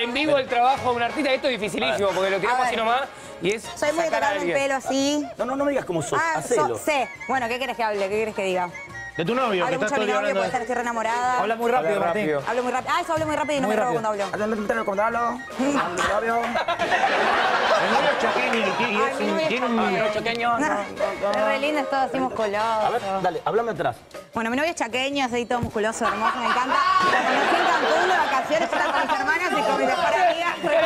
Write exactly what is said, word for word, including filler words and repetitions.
en vivo el trabajo de un artista. Esto es dificilísimo porque lo tiramos así nomás y es Soy muy de sacar a tocarme el alguien. pelo así. No, no, no me digas cómo sos, Ah, hacelo. so- sé. Bueno, ¿qué querés que hable? ¿Qué querés que diga? De tu novio, que Hablo estás mucho de todo mi el día novio, hablando puede de... ser, estoy re enamorada. Habla muy rápido, Habla Martín. rápido. Hablo muy rápido. Ah, eso hablo muy rápido y no Muy me robo rápido. cuando hablo. Cuando hablo, cuando hablo. El novio es chaqueño y tiene- Ay, mi novio es tiene un... chaqueño. Pequeño. Es re lindo, es todo así musculoso. A ver, dale, háblame atrás. Bueno, mi novio es chaqueño, es ahí todo musculoso, hermoso, me encanta. Lo conocí en Cancún de vacaciones, estaba con mis hermanas y con mi mejor amiga.